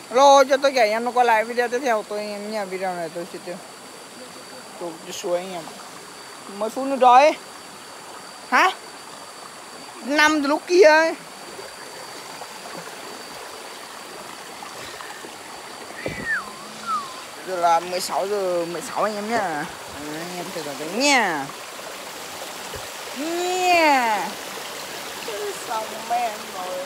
Rồi cho tôi kể em nó quay lại video tiếp theo tôi em nha. Video này tôi sẽ tôi xuống anh em. 10 phút nữa rồi. Hả? 5 từ lúc kia ấy. Giờ là 16 giờ 16 anh em nhá. Anh em theo dõi cái nha. Yeah. Xong men rồi.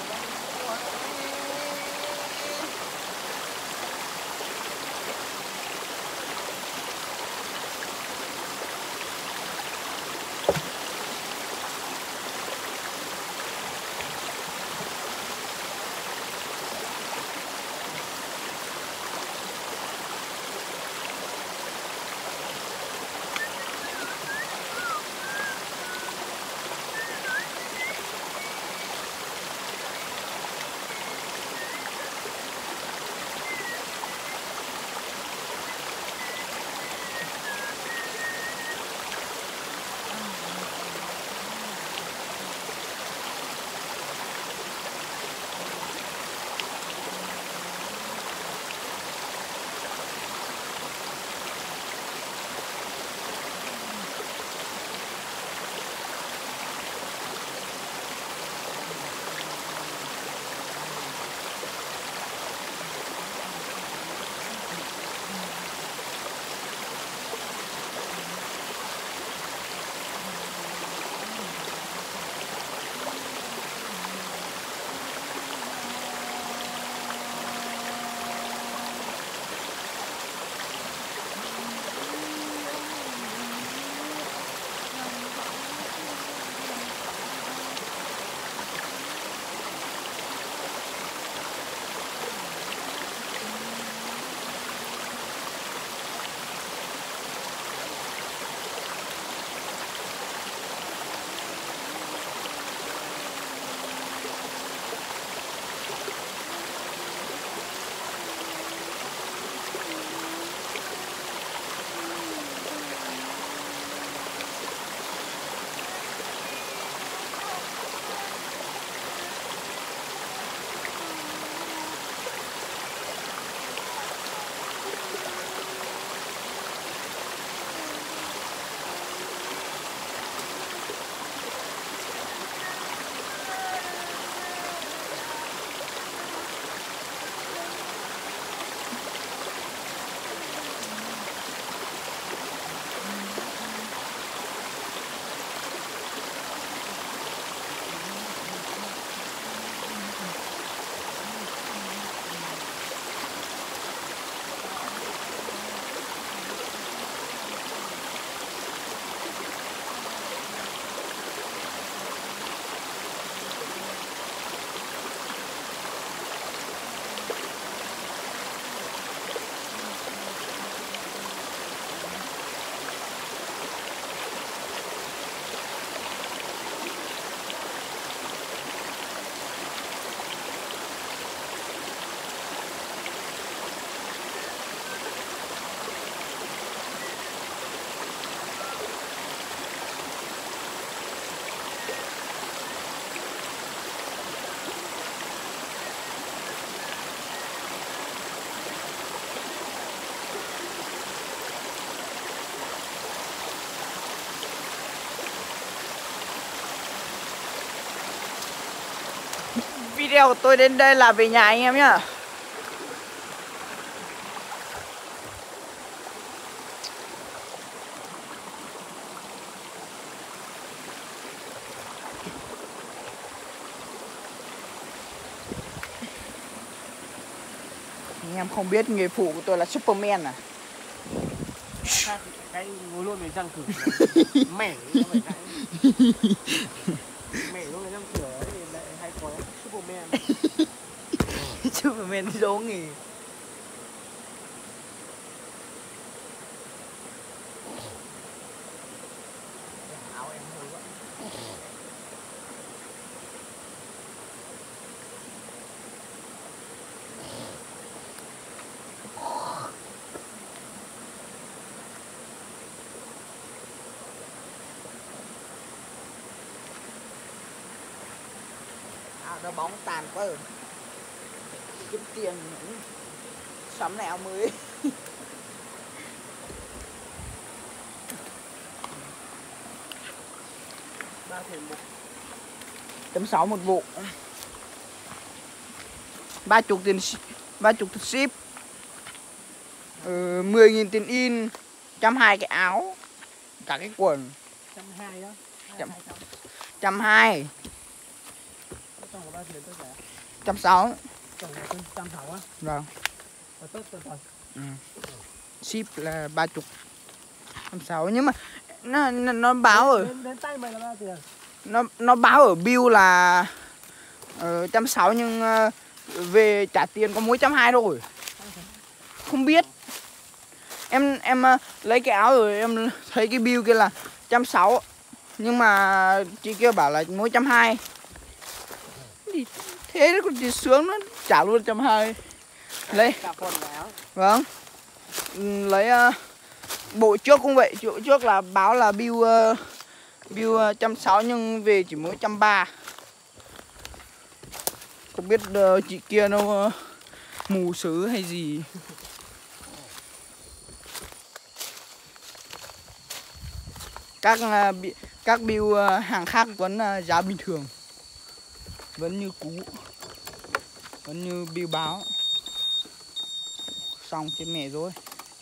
Video của tôi đến đây là về nhà anh em nhá. Anh em không biết nghề phụ của tôi là Superman à? Cái ngồi luôn với răng cửa mẻ mẻ luôn với răng cửa ấy thì lại hay có Superman. Superman giống nghề. Áo em hơi quá. Đá bóng tàn quá rồi. Kiếm tiền nữa. sắm lại áo mới. ba thuyền một. 160 một vụ. 30 tiền ship. 10.000 tiền in. 120 cái áo. Cả cái quần. 120 đó. 120. Tổng của ba thuyền tôi rẻ. 160. Tổng là 160 á. Vâng. Tốt rồi. Ship là 30. 160 nhưng mà nó báo ở đến tay mày là bao tiền? Nó báo ở bill là 160 nhưng về trả tiền có mỗi 120 thôi. Không biết. Em lấy cái áo rồi em thấy cái bill kia là 160 nhưng mà chị kia bảo là mỗi 120. Thế nó còn sướng, nó trả luôn 120. Lấy Cả quần áo. vâng. Lấy bộ trước cũng vậy, bộ trước là báo là bill 160 nhưng về chỉ mỗi 130. Không biết chị kia nó mù sứ hay gì. Các bill hàng khác vẫn giá bình thường, vẫn như cũ, vẫn như bill báo. Xong chết mẹ rồi.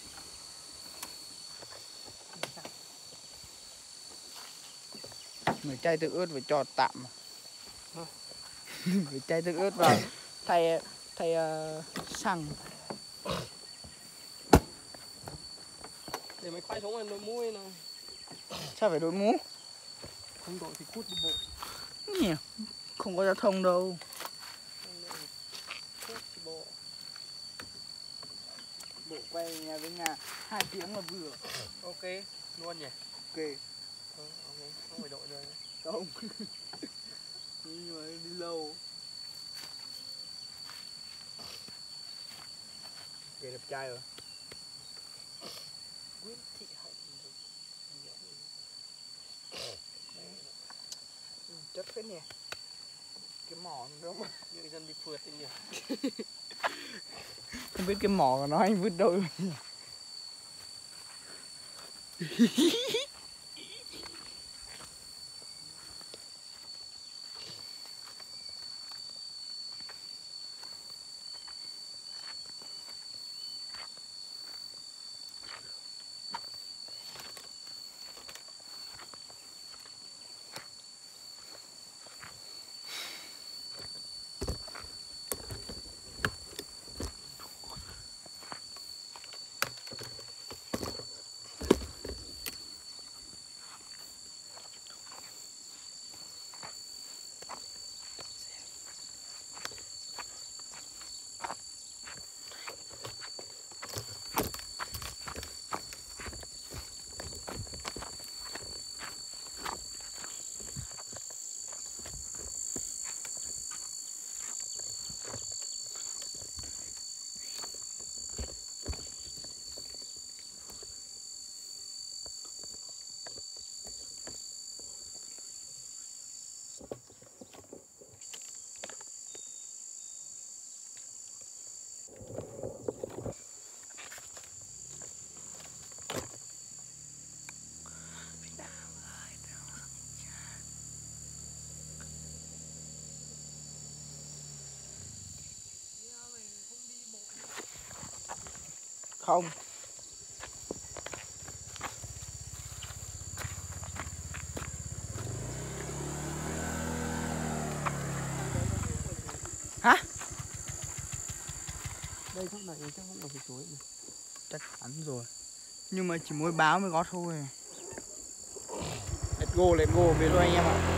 Người chai tương ớt phải cho tạm. Người chai tương ớt vào thay xăng. Để mày khoai xuống anh đội mũ ấy nào. Sao phải đội mũ? Không đội thì cút đi bộ. Nhỉ? Không có giao thông đâu. Cút đi bộ. Bộ quay nhà với nhà 2 tiếng là vừa. Ok, luôn nhỉ? Ok. Ok, không phải đội rồi. Không. Nhưng mà đi lâu. Kể đẹp trai rồi. Nguyễn Thị Hạnh. Chất phết nhỉ. Cái mỏ nó không? Những dân đi phượt đi nhỉ? Không biết cái mỏ của nó anh vứt đâu rồi. Không. Hả? Đây chắc này chắc không được cái chuối này. Chắc chắn rồi. Nhưng mà chỉ mỗi báo mới có thôi. Let's go về thôi anh em ạ.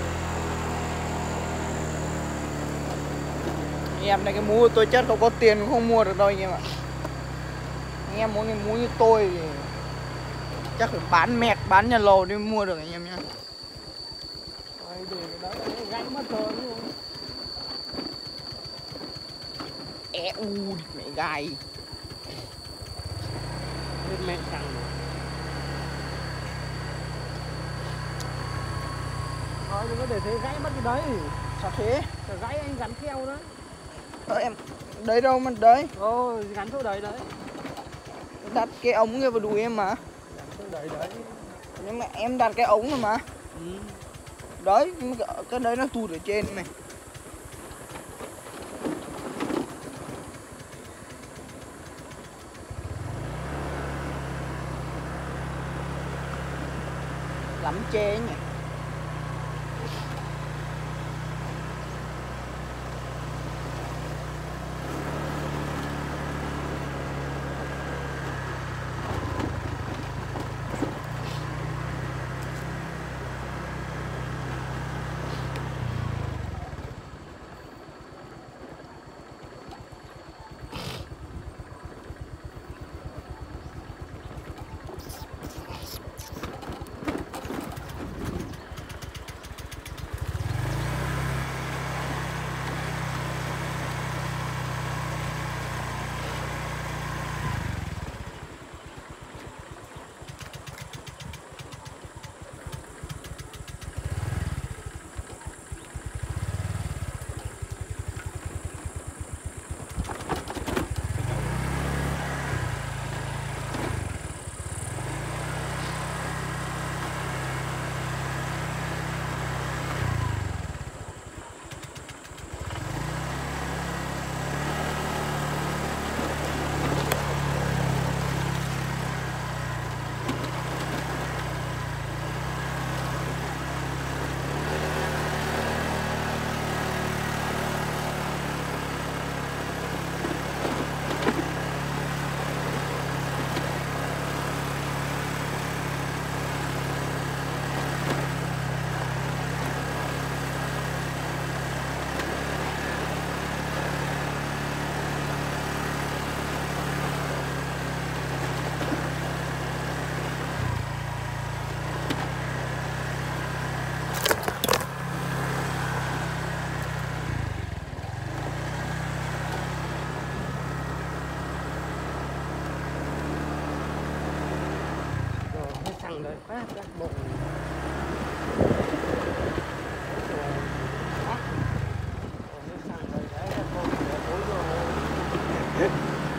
Anh em này cái mũ của tôi chắc không có tiền cũng không mua được đâu anh em ạ. Anh em muốn cái mũ như tôi thì chắc phải bán mẹt, bán nhà lầu để mua được anh em nhá. Đây để cái đó gánh mất rồi luôn. Mẹ gai. Lên mẹ chẳng rồi. Thôi đừng có để thế gãy mất cái đấy. Sao thế? Phải gãy anh gắn theo đó. Em đấy đâu mà đấy. Gắn chỗ đấy đấy. Đặt cái ống kia vào đùi em mà. Gắn chỗ đấy đấy. Nhưng mà em đặt cái ống rồi mà. Đấy, cái đấy nó tụt ở trên này. Lắm chê nhỉ. Xăng đấy, các bộ xăng đấy, các bộ tối rồi.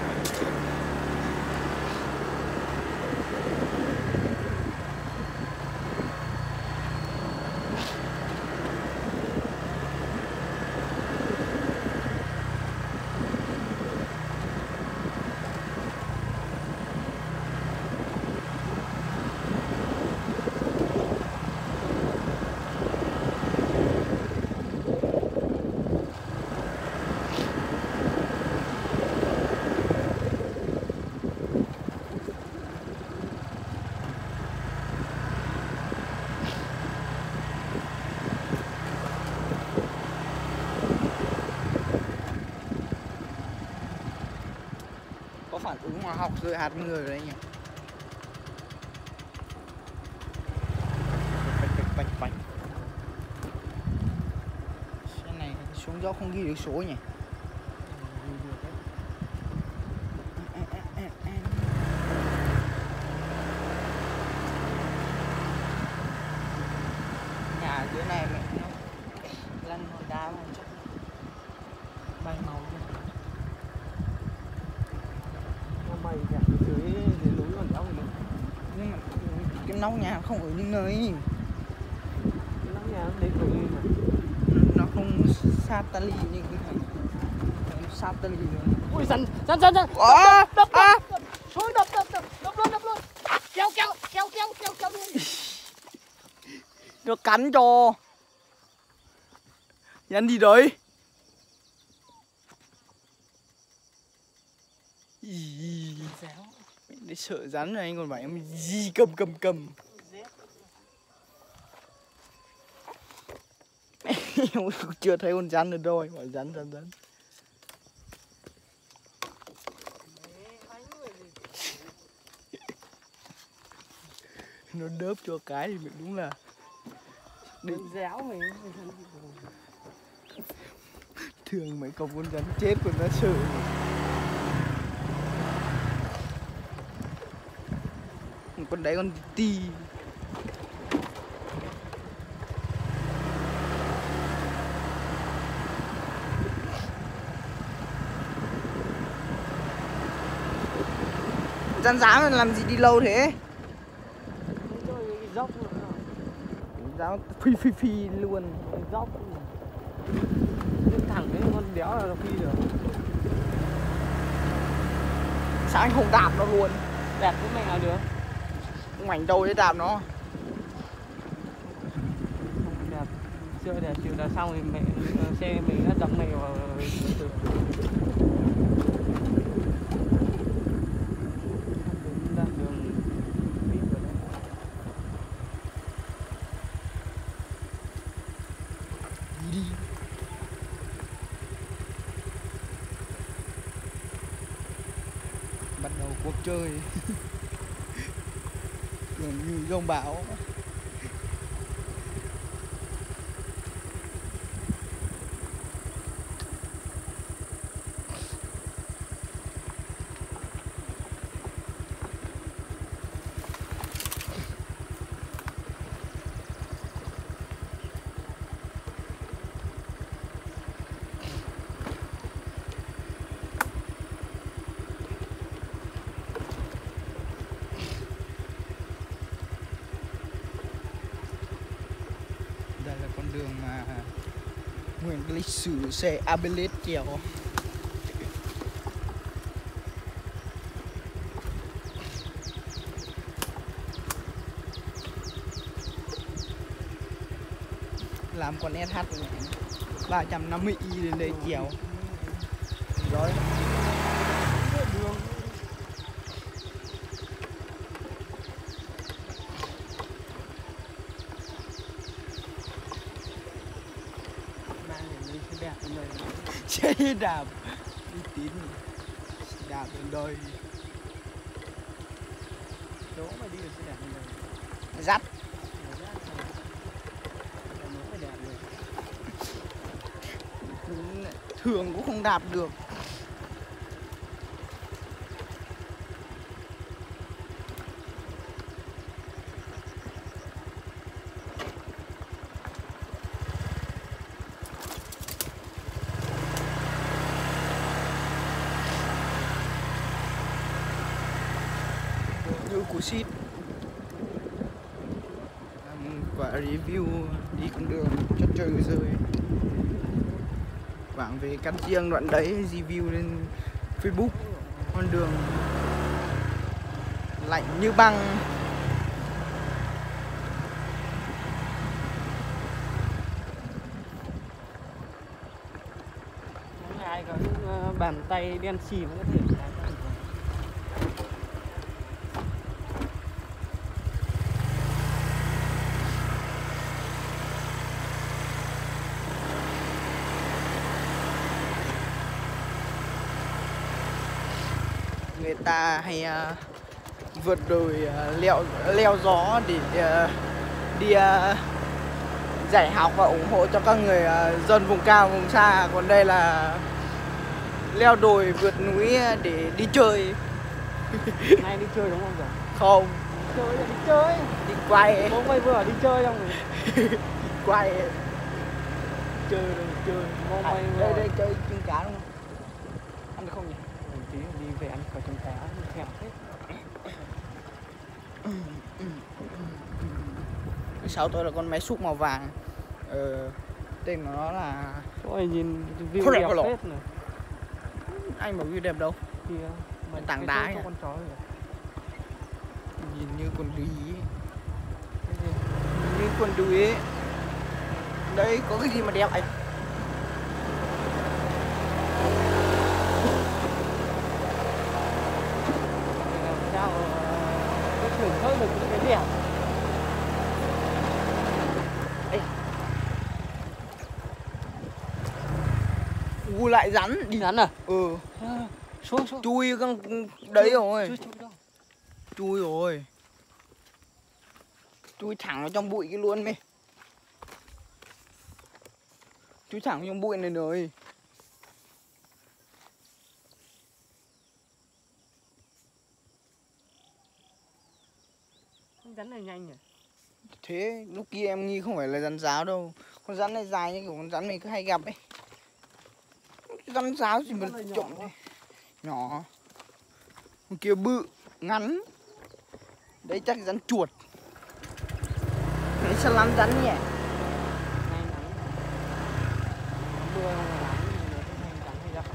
Có phản ứng hóa học rơi hạt người đấy nhỉ. Bạch. Xe này xuống dốc không ghi được số nhỉ. Nhà dưới này mẹ nó lăn hòn đá mà chắc bay màu nhỉ. Mày kìa, dưới núi còn đéo gì nữa. Nhưng mà cái nóc nhà không ở những nơi. Cái nóc nhà đấy của như mà. Nó không sát ta ly như cái này. Nó sát ta ly luôn. Ui dần. Đập. Thôi đập luôn. Kéo luôn. Nó cắn cho. Nhắn gì đấy? Để sợ rắn rồi anh còn bảo em gì cầm. Em chưa thấy con rắn ở đâu anh bảo rắn. Nó đớp cho cái thì mình đúng là Đừng déo mày. thường mấy con rắn chết còn nó sợ. Con đấy con ti. Rắn rán mà làm gì đi lâu thế? Chơi cái dốc nữa. Rắn phi phi phi luôn. Cái dốc thẳng cái con đéo là nó phi được. Sao anh không đạp nó luôn? Đẹp với mẹ nào được. Không ảnh đâu để đạp nó. Không đẹp. Chơi đẹp chịu là xong thì mẹ xe mình đã dẫm mày vào từ ra đường đi rồi đấy. Đi. Bắt đầu cuộc chơi. Tưởng như giông bão. Đây là con đường mà nguyên lịch sử xe Abelet trèo. Làm con SH 350i lên đây trèo. Rồi. Đẹp rồi. Xe đạp đi tín đạp lên đây Chỗ mà đi được xe đẹp như này. dắt thường cũng không đạp được. Như củ xít. Quả review đi con đường cho trời rơi. Quảng về Căn Chiêng đoạn đấy review lên Facebook. Con đường lạnh như băng. Ai có những bàn tay đen xì mới có thể lái. Người ta hay vượt đồi leo gió để đi dạy học và ủng hộ cho các người dân vùng cao vùng xa. Còn đây là leo đồi vượt núi để đi chơi. Nay đi chơi đúng không rồi? Không, Chơi là đi chơi. đi quay. Bố mày vừa đi chơi không rồi? Đi quay. Chơi rồi chơi. Bố mày Đây vừa. đây chơi trứng cá đúng không? Ăn được không nhỉ? Tí đi về ăn cả trứng cá thèm hết. Sau tôi là con máy xúc màu vàng. Tên của nó là Ôi nhìn Không view đẹp đẹp đâu. hết này. anh bảo view đẹp đâu. Kìa, Cái tảng đá ấy à? con chó rồi. Nhìn như con đuý ấy. Cái gì? Như con đuý ấy. Đấy có cái gì mà đẹp anh? Để làm sao có thưởng thức được những cái đẹp. Lại rắn Đi rắn à? Ừ. Xuống. Chui con đấy rồi. Chui đâu? Chui rồi. Chui thẳng vào trong bụi kia luôn mày. Chui thẳng vào trong bụi này rồi. Con rắn này nhanh nhỉ? Thế lúc kia em nghi không phải là rắn giáo đâu. Con rắn này dài như kiểu con rắn mình cứ hay gặp ấy. Rắn giáo gì mà trộm thế. Nhỏ. Con kia bự. ngắn. Đấy chắc rắn chuột. Đấy sao lắm rắn nhỉ? Ngay nắng. Mưa không là nắng nhưng mà cũng hay rắn hay gặp.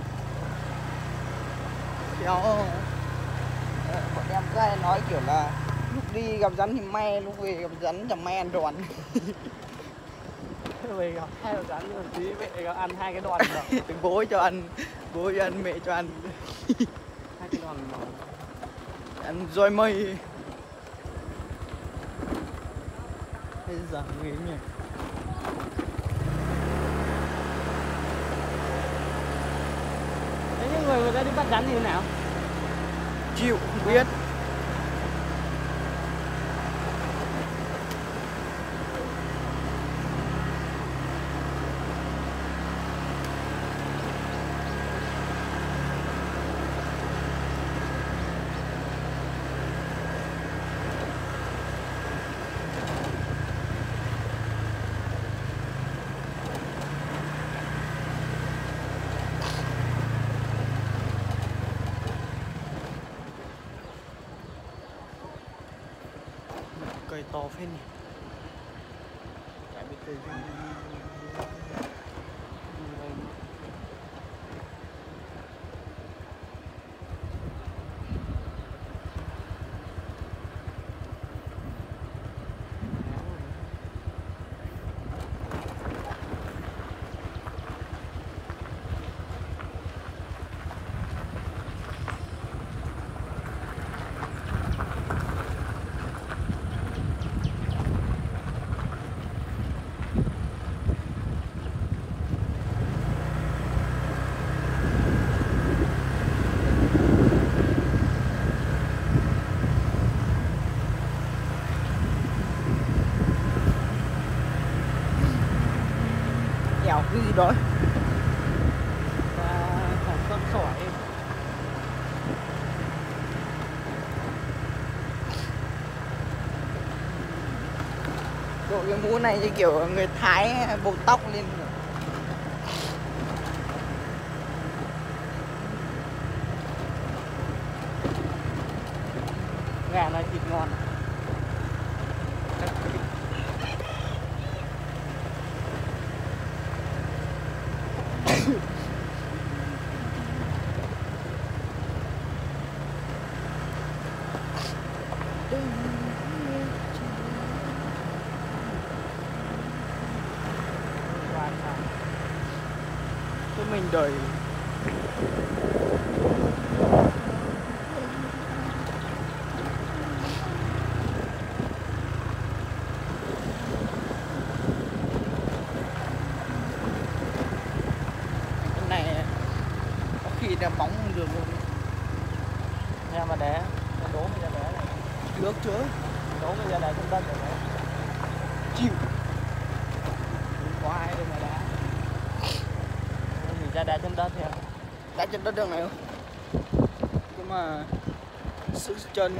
Theo bọn em cứ hay nói kiểu là lúc đi gặp rắn thì may, lúc về gặp rắn chẳng may ăn đòn. Về gặp hai con rắn nhưng mà tí mẹ gặp ăn hai cái đòn rồi. Bố cho ăn, mẹ cho ăn. Hai cái đòn rồi. Ăn roi mây. Bây giờ ghê nhỉ. Thế những người ta đi bắt rắn như thế nào? Chịu không biết. Cây to phết nhỉ. Chả biết cây gì. Đèo cái gì đó. Và con sỏi. Đội cái mũ này như kiểu người Thái bầu tóc lên. Gà này thịt ngon. Cho mình đợi. Cái này có khi là bóng không được luôn. Nhà mà đẻ, con đố bây giờ đẻ này. Được chứ. Đố bây giờ đẻ trong đất rồi đấy. Chịu. Không có ai đâu mà đá. Mình ra đá trên đất theo. Đá trên đất đường này không? Nhưng mà sức chân.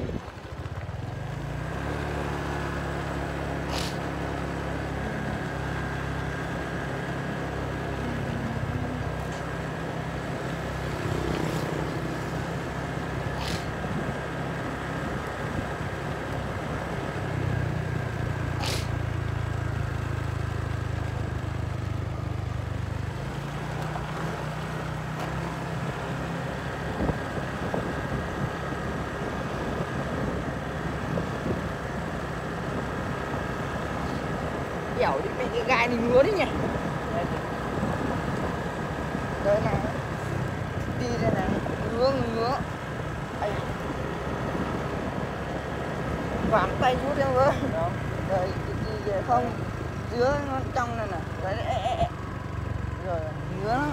Dẻo đi bị cái gai này ngứa đấy nhỉ. Đây này. Đi đây này. Ngứa. Ây. Vám tay chút em ơi. Đây đi về không. Dưới nó trong này nè. Đấy. Rồi ngứa nó.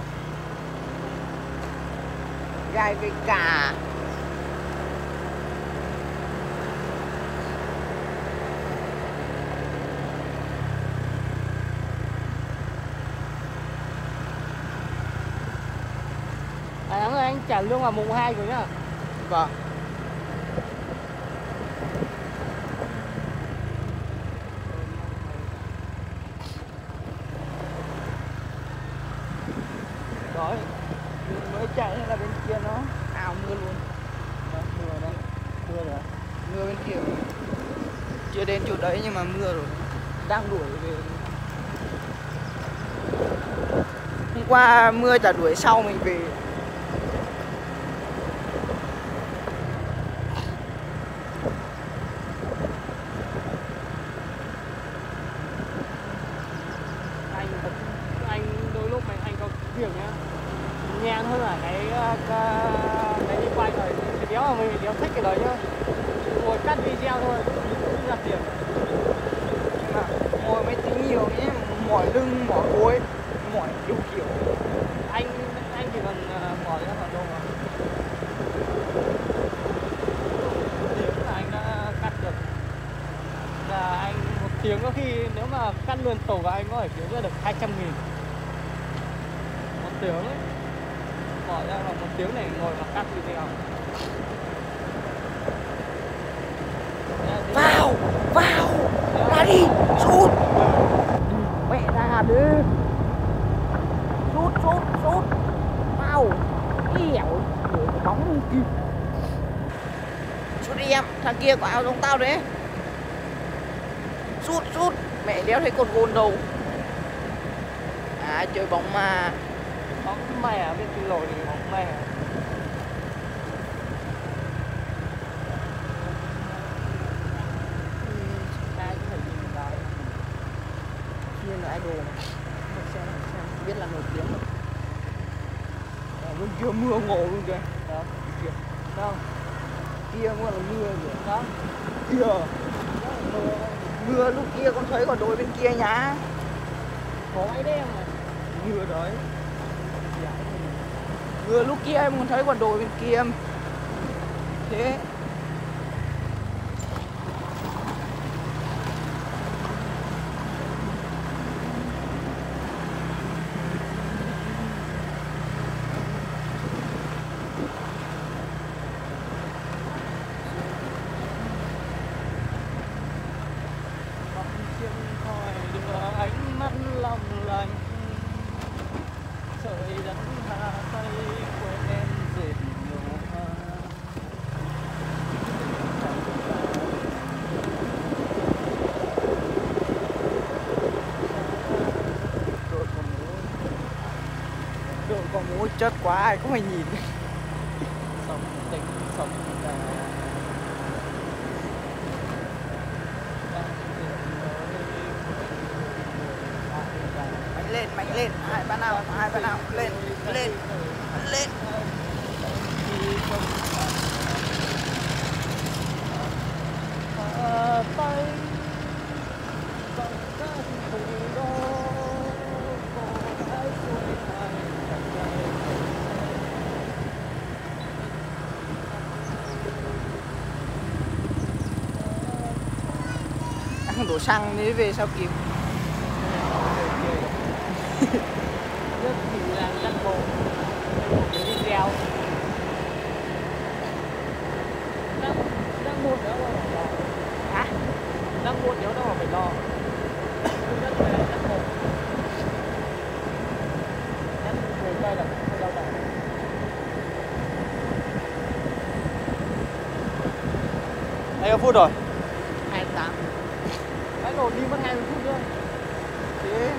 Gai cây cà. Anh trả lương vào mùng 2 rồi nhá. Vâng. Đó. Mới chạy là bên kia nó ảo mưa luôn. Đó, mưa đấy. mưa bên kia. Chưa đến chỗ đấy nhưng mà mưa rồi. Đang đuổi về. Hôm qua mưa chả đuổi sau mình về. Anh đôi lúc anh có việc nhá, nhàn hơn là cái đi quay rồi. Cái đéo mà mình đéo thích cái đấy nhá, ngồi cắt video thôi, không ra tiền. Nhưng mà ngồi máy tính nhiều nhé, mỏi lưng, mỏi gối, mỏi kiểu kiểu. Anh chỉ cần bỏ ra khoảng độ tiếng là anh đã cắt được. Là anh 1 tiếng có khi nếu mà cắt luôn tổ của anh có thể kiếm ra được 200.000 1 tiếng ấy. Bỏ ra là 1 tiếng này ngồi mà cắt video. Vào, ra đi, sút. Mẹ ra đi. Sút. Vào. Dẻo, bóng đi kịp. Sút đi em, thằng kia có áo giống tao đấy. Sút. Mẹ đéo thấy con gôn đâu. À, chơi bóng mà. Bóng mè bên cái lồi thì bóng mè. Ai cũng phải nhìn vào. Kia là idol này. Xem biết là nổi tiếng rồi. Ở bên kia mưa ngộ luôn kìa. Đó. Kìa. Đâu? Kia cũng là mưa kìa. Đó. Kìa. Mưa lúc kia con thấy còn đồi bên kia nhá. Có ai đen này. Mưa đấy. Mưa lúc kia em còn thấy còn đồi bên kia em. Thế. Ánh mắt long lanh trời đất tha tay quên em dệt nhiều hoa. Đội có mối chất quá ai cũng phải nhìn. Sống tình sống ta mạnh lên, hai ba nào lên. tay bằng các thủ đô có ai xuôi hai cánh tay. Đang đổ xăng đi về sao kịp. Nước thì là cắt bộ cái video đang mua nữa mà phải lo. Hả? Đang mua nếu đâu mà phải lo. Thứ nhất là cắt bộ cắt về quay là không đau đầu. Bao phút rồi? 28. Cái đồ đi mất 20 phút nữa. Thế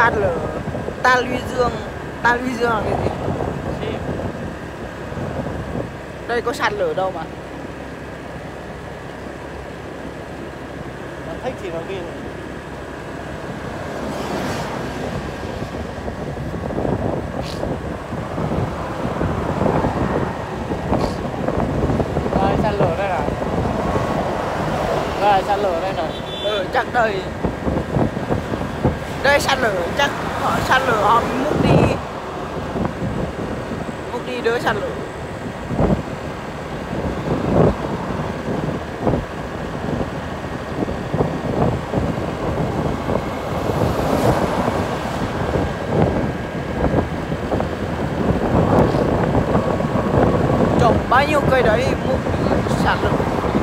sạt lở ta luy dương là cái gì? Đây có sạt lở đâu mà. Thích thì nó ghi rồi. Đây sạt lở đây này. Đây sạt lở đây này. Chắc đây. Đây sạt lở chắc họ sạt lở họ múc đi đỡ sạt lở. Trồng bao nhiêu cây đấy múc sạt lở.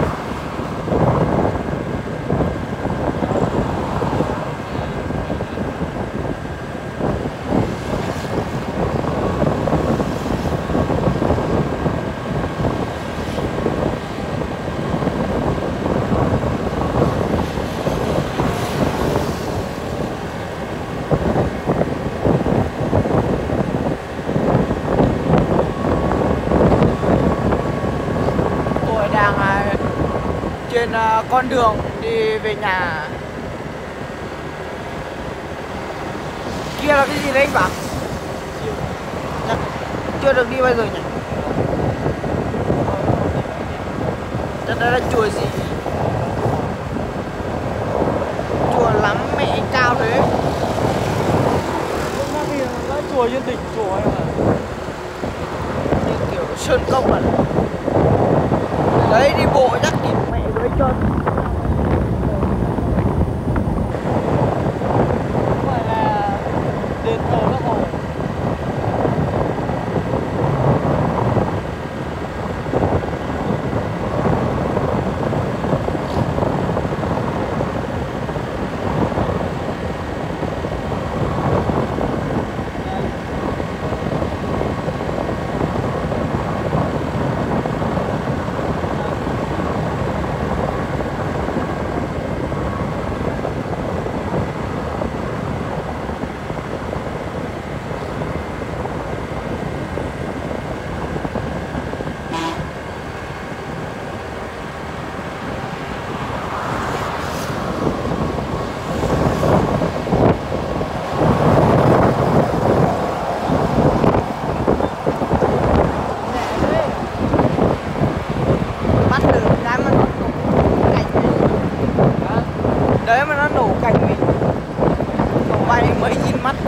Trên con đường đi về nhà. Kia là cái gì đấy anh bảo? Chắc chưa được đi bao giờ nhỉ? Chắc đây là chùa gì? Chùa lắm mẹ cao thế. Nó chùa trên đỉnh chùa ấy mà. Như kiểu sơn công à? Đấy đi bộ chắc kịp mẹ dưới chân. Gọi là đền thờ Bác Hồ. Đấy mà nó nổ cành mình, nổ bay mấy nghìn mắt.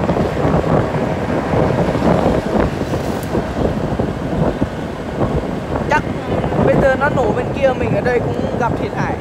Chắc bây giờ nó nổ bên kia, mình ở đây cũng gặp thiệt hại.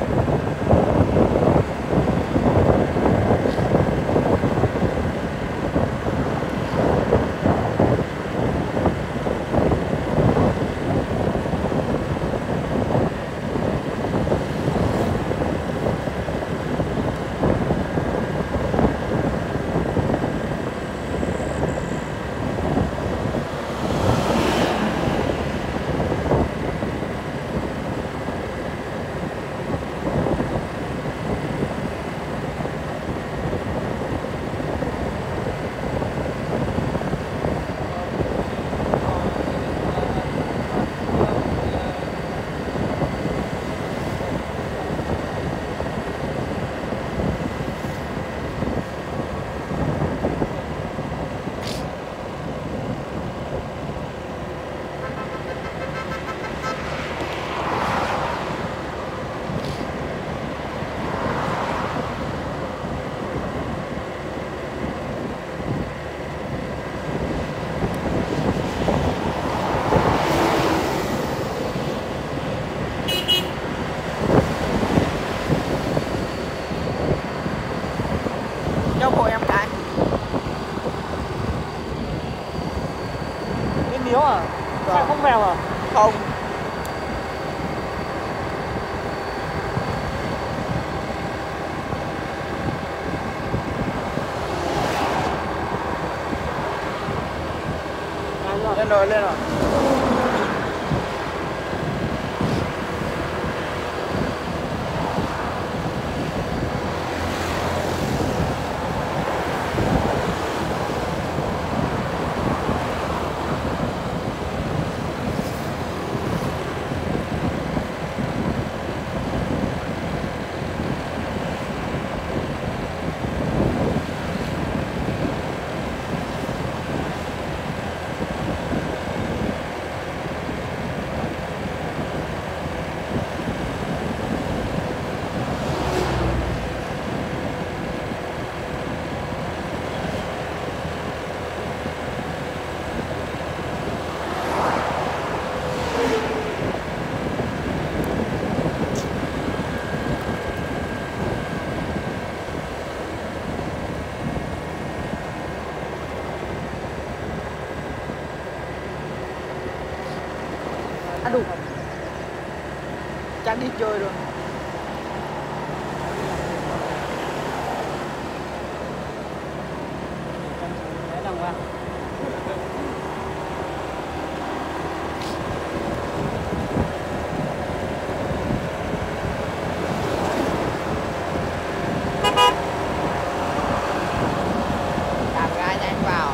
Cho hộ em cái. Cái miếu à? Vâng. Không vào à? Không. Lên rồi, lên rồi. đi chơi rồi. Đạp ga nhanh vào.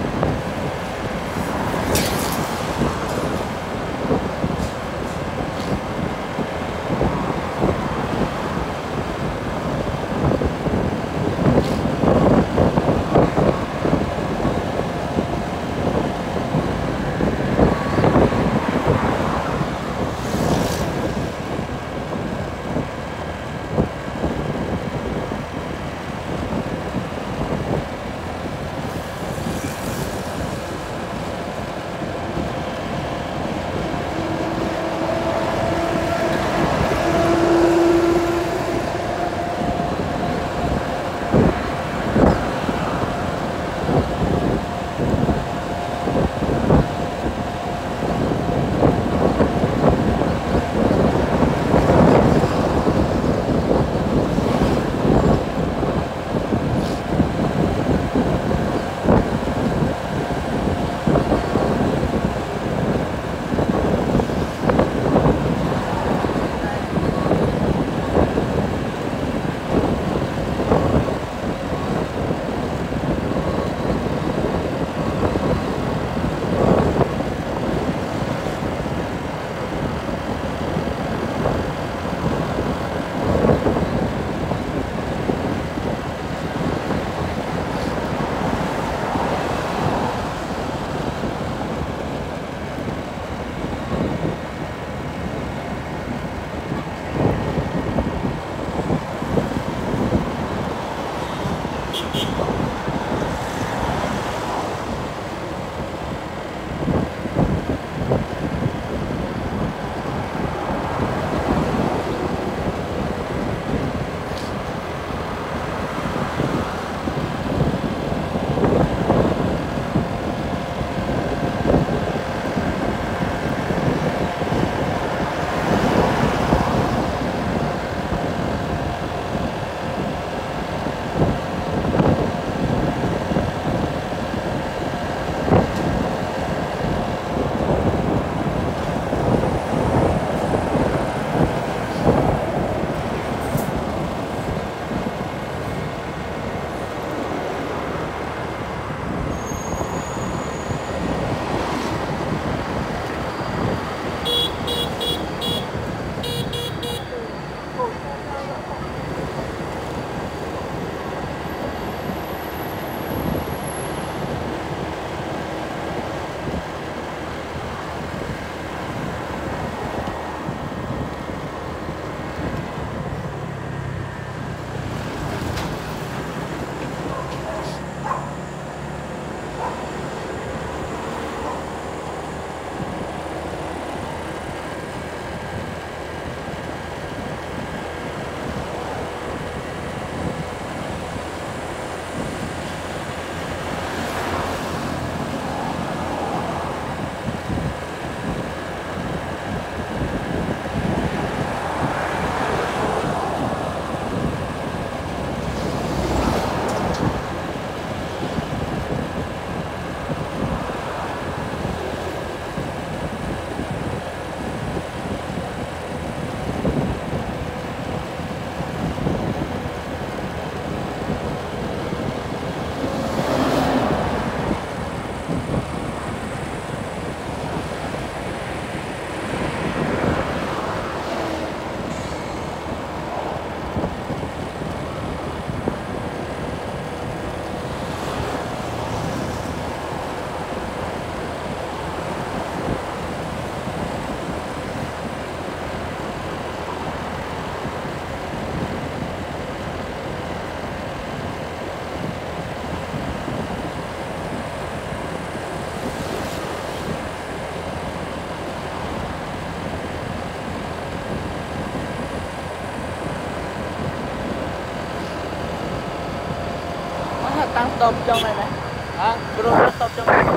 tăng tôm trong này này. Hả? Bro nó tôm trong này.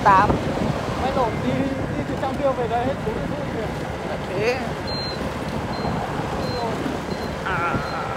8. Máy nổ đi từ trong kia về đây hết 40 phút kìa. Là thế. À.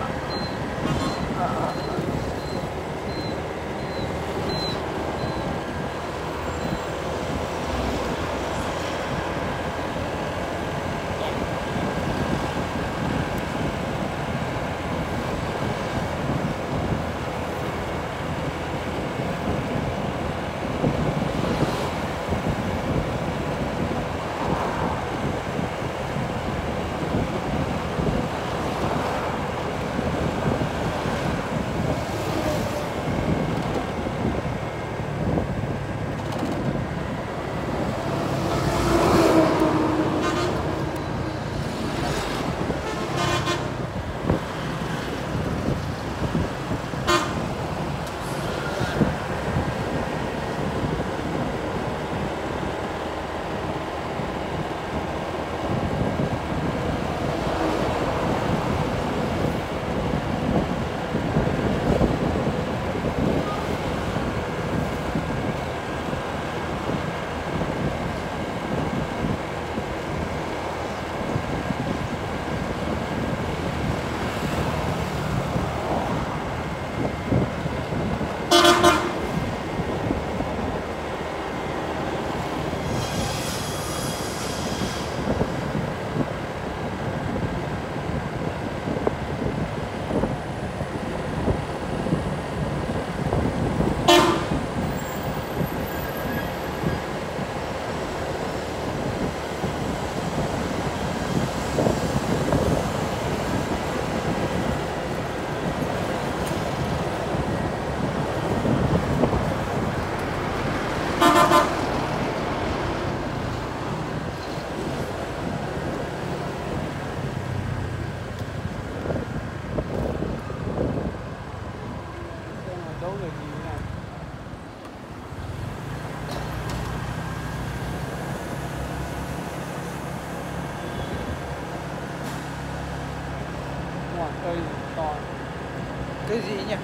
Cây to. Cái gì nhỉ?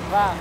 Vâng.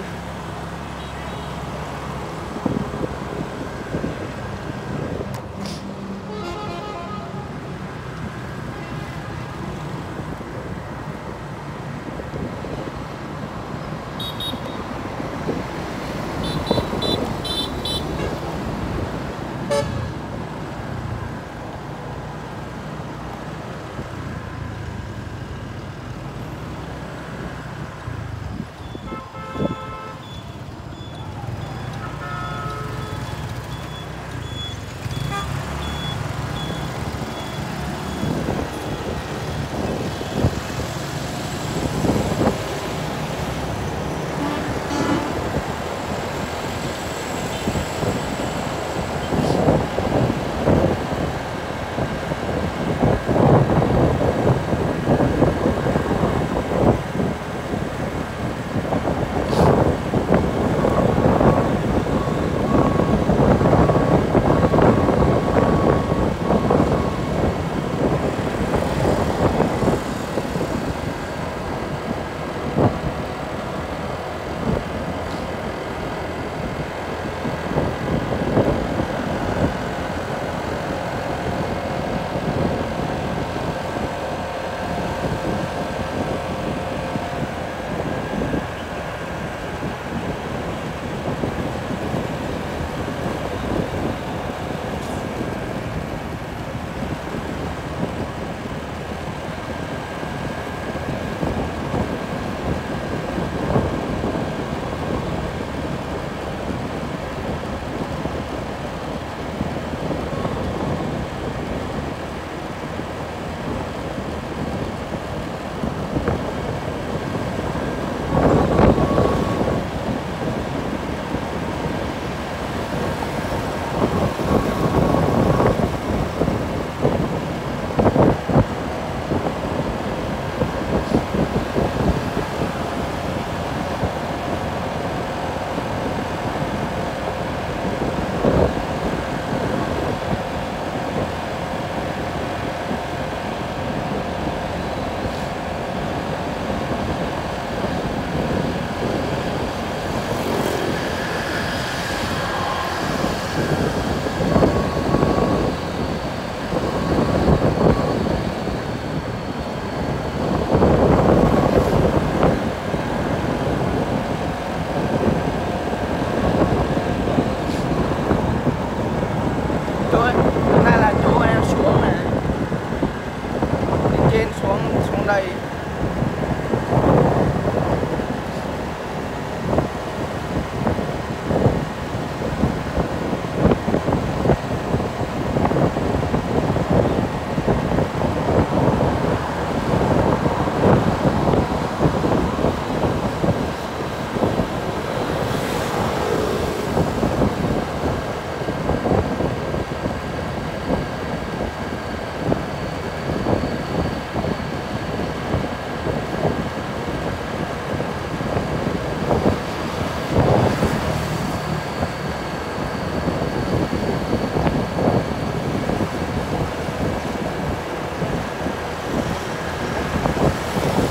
đây.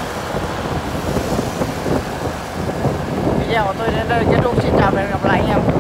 Video của tôi đến đây kết thúc, xin chào và hẹn gặp lại anh em.